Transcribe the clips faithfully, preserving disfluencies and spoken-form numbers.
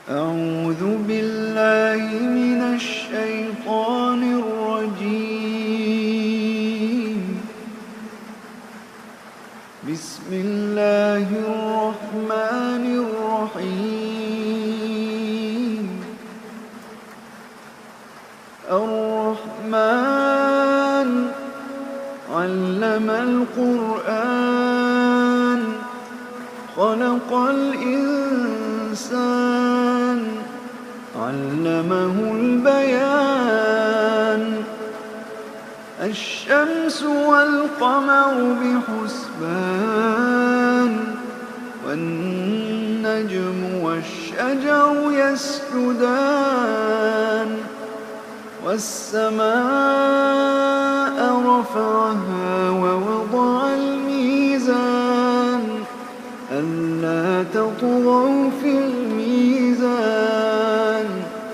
أعوذ بالله من الشيطان الرجيم. بسم الله الرحمن الرحيم. الرحمن علم القرآن خلق الإنسان علمه البيان. الشمس والقمر بحسبان والنجم والشجر يسجدان. والسماء رفعها ووضع الميزان ألا تطغوا في الميزان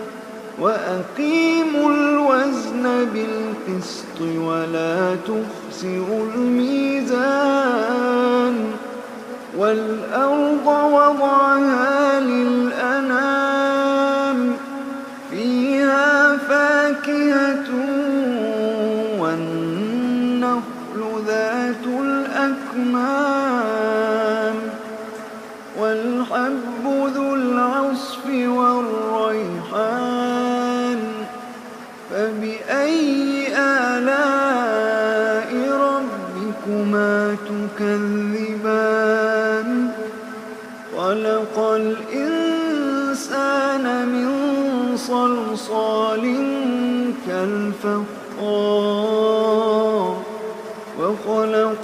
وأقيموا الوزن بالقسط ولا تخسروا الميزان. والأرض وضعها للأنام فيها فاكهة والنخل ذات الأكمام والحب ذو العصف والريحان. فبأي آلاء ربكما تكذبان؟ خلق الإنسان من صلصال كالفخار وخلق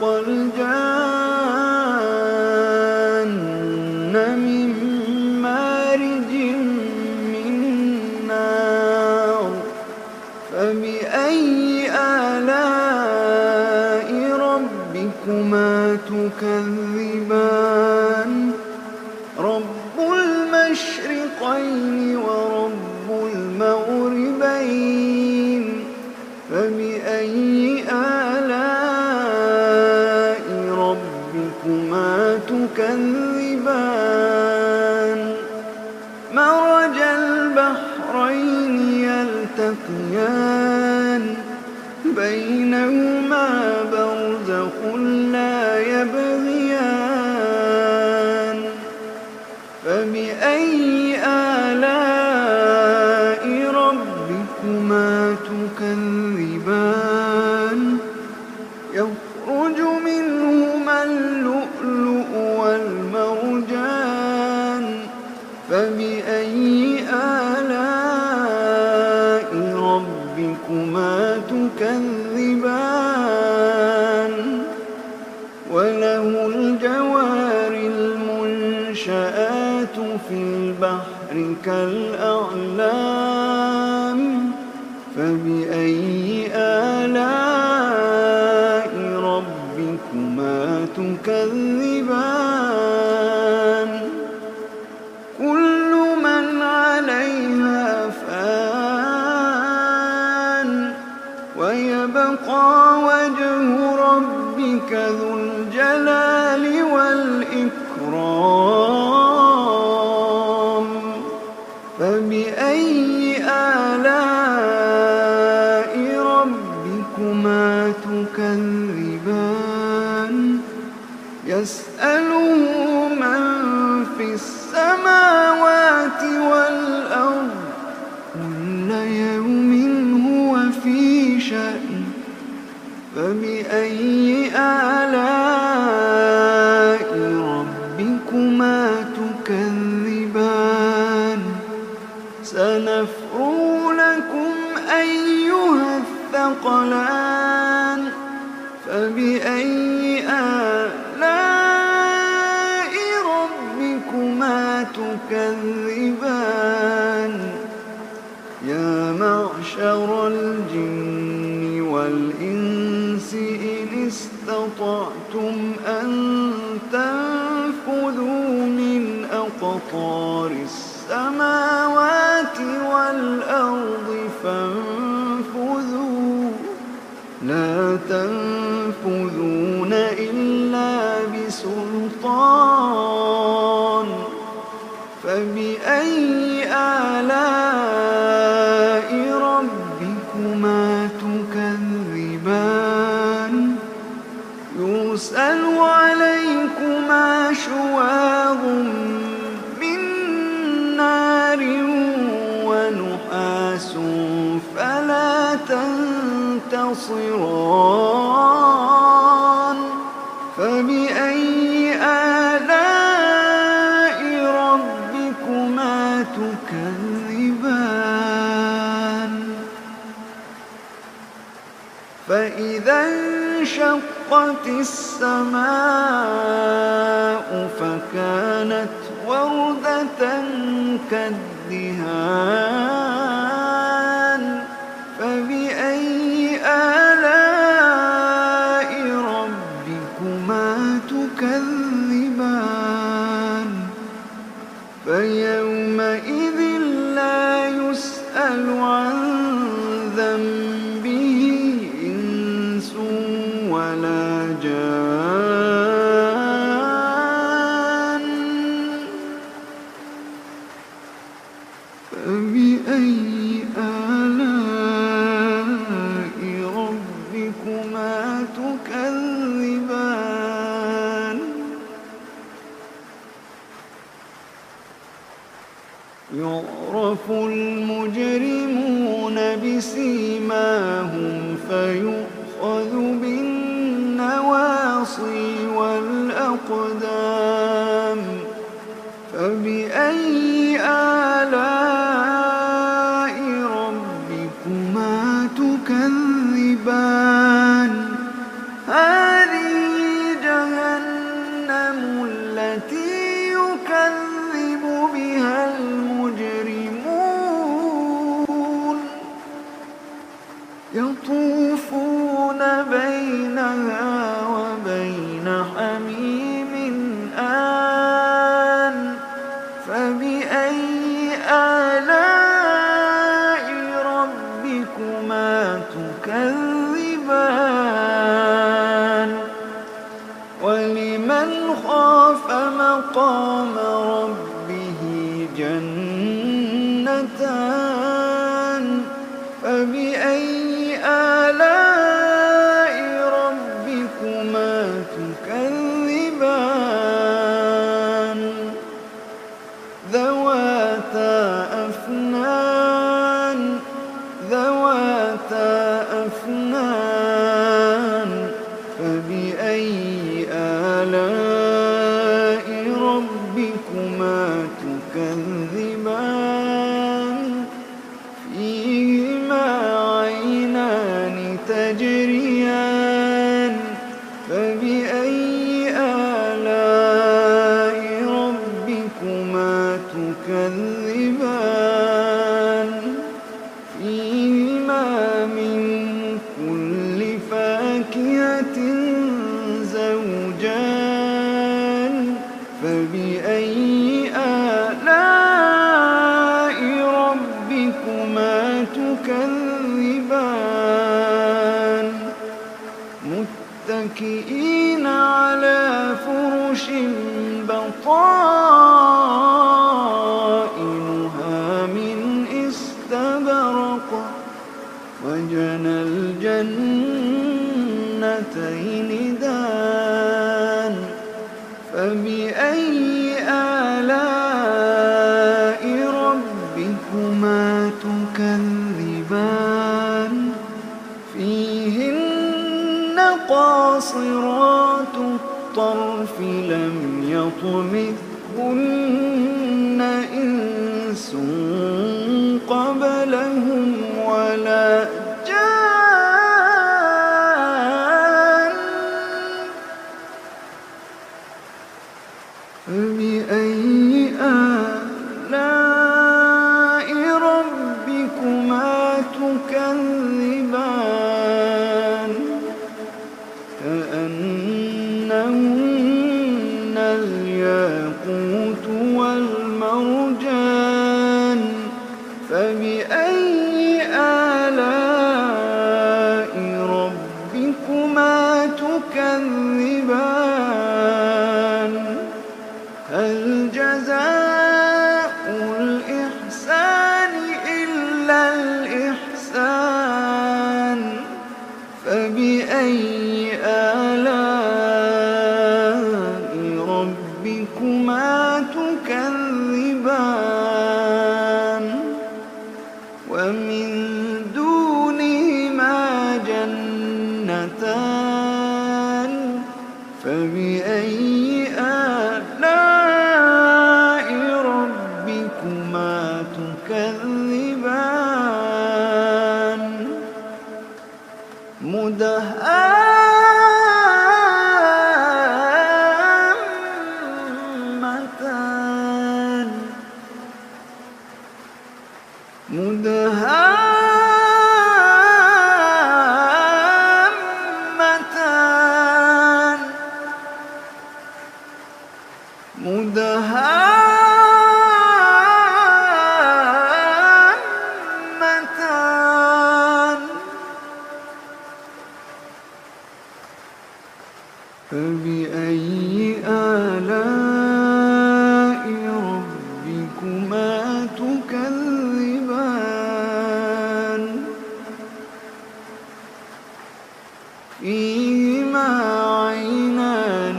الجان من مارج من نار. فبأي آلاء ربكما تكذبان؟ رب المشرقين ورب المغربين. فبأي آلاء ربكما تكذبان؟ مرج البحرين يلتقيان بينهما برزخ لا يبغيان. فبأي آلاء ربكما تكذبان؟ يخرج منهما اللؤلؤ والمرجان. فبأي آلاء ربكما تكذبان؟ وله الجوار المنشآت في البحر كالأعلام. فبأي آلاء ربكما تكذبان؟ كل من عليها فان ويبقى وجه ربك ذو الجلال والإكرام. فبأي آلاء ربكما تكذبان؟ يسأله من في السماوات والأرض كل يوم هو في شأن. فبأي آلاء ربكما تكذبان؟ سنفرغ لكم أيها الثقلان. فبأي آلاء ربكما تكذبان؟ يا معشر الجن والإنس إن استطعتم أن تنفذوا من أقطار السماوات والأرض فانفذوا لا تنفذون إلا بسلطان. فبأي آلاء ربكما تكذبان يرسل عليكما شواظ من نار ونحاس فلا تنتصران فبأي آلاء ربكما تكذبان فإذا انشقت السماء فكانت وردة كالدهان فبأي آلاء ربكما تكذبان فيومئذ لا يسأل عن ذنبه إنس ولا جان فبأي آلاء ربكما تكذبان يعرف المجرمون بسيماهم فيؤخذ بالنواصي والأقدام فبأي آلاء ربكما تكذبان هذه جهنم التي يكذب بها المجرمون يطوفون بينها وبين حميم آن فبأي آلاء ربكما تكذبان ولمن خاف مقام ربه جنتان فبأي آلاء ربكما تكذبان ذواتا أفنان ذواتا أفنان فبأي آلاء ربكما تكذبان فيهما عينان تجريان فبأي آلاء ربكما تكذبان فيهما من كل فاكهة زوجان فبأي آلاء ربكما تكذبان متكئين على فرش بطائنها من استبرق وجنى الجنتين دان فبأي آلاء ربكما تكذبان فيهن قاصرات الطرف لم يطمثهن إنس قبلهم ولا جان فبأي آلاء ربكما تكذبان كأنهن الياقوت تكذبان ومن دونهما جنتان فبأي آلاء ربكما تكذبان مدهامتان مدهامتان مدهامتان فبأي آلاء ربكما تكذبان فيهما عينان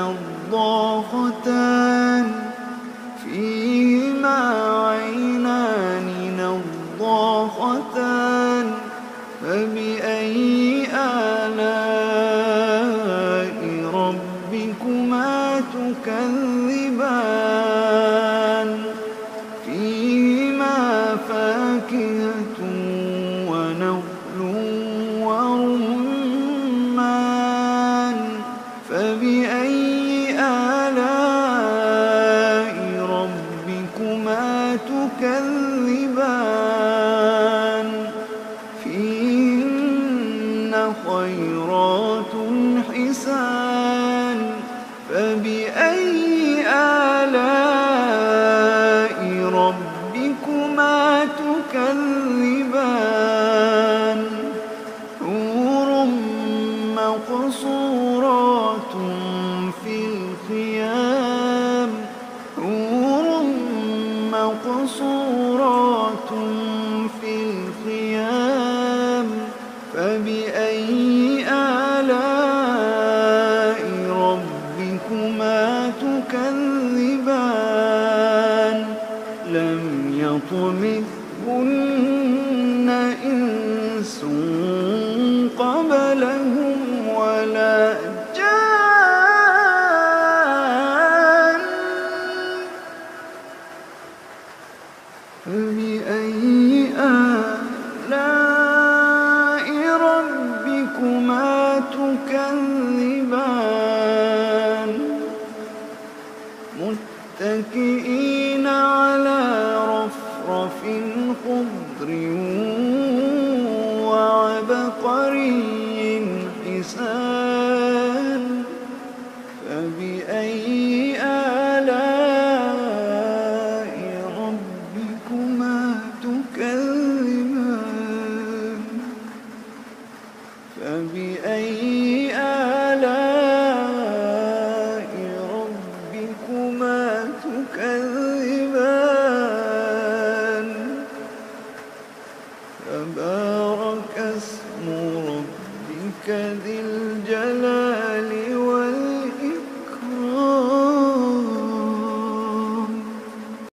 نضاختان فيهما عينان نضاختان فبأي آلاء ربكما تكذبان فيهما فاكهة ونخل ورمان فبأي آلاء ربكما تكذبان فيهن خيرات حسان فبأي آلاء ربكما تكذبان حور مقصورات في الخيام حور مقصورات في الخيام فبأي آلاء ربكما تكذبان لم يطمثهن إنس قبلهم ولا جان فبأي آلاء ربكما تكذبان متكئين على رفرف خضر